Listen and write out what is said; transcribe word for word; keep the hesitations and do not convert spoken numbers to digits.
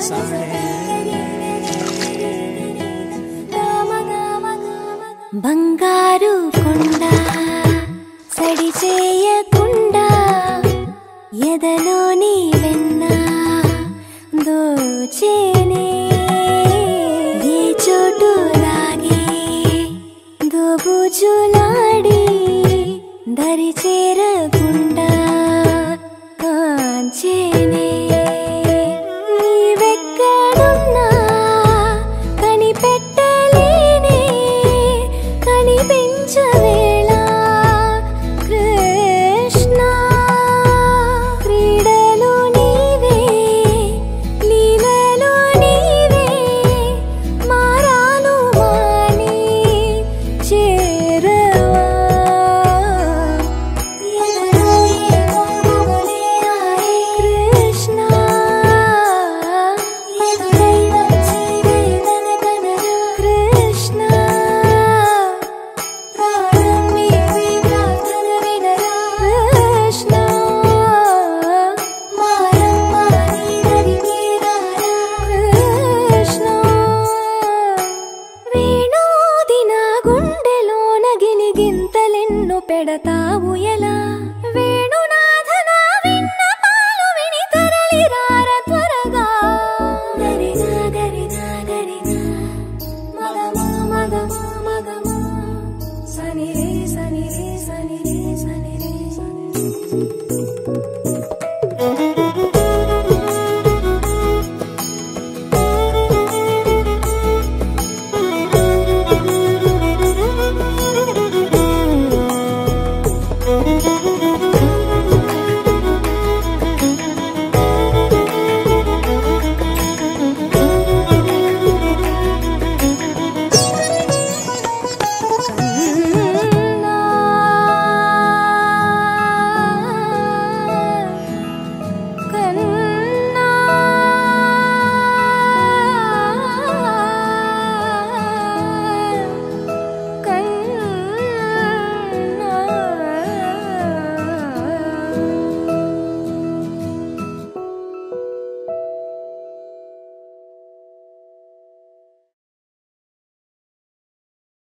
బంగారు కొండ సడి చేయకుండా ఎదలోని వెన్న దోచేనే ఏ చోటు లాగే దోబుజులాడి దరి చేరకుండా కాంచేనే నీవెక్కడున్నా కనిపెట్టలేనే కనిపించవేళ కృష్ణ క్రీడలు నీవే లీలలు నీవే మారాను మాని చేరవా కృష్ణ కృష్ణ పెడతావు ఎలా వేణునాథన విన్నపాలు విని తరలిరార త్వరగా గరినా గరినా గరినా మగమా మగమా మగమా సని రే సని రే సని రే సని రే సని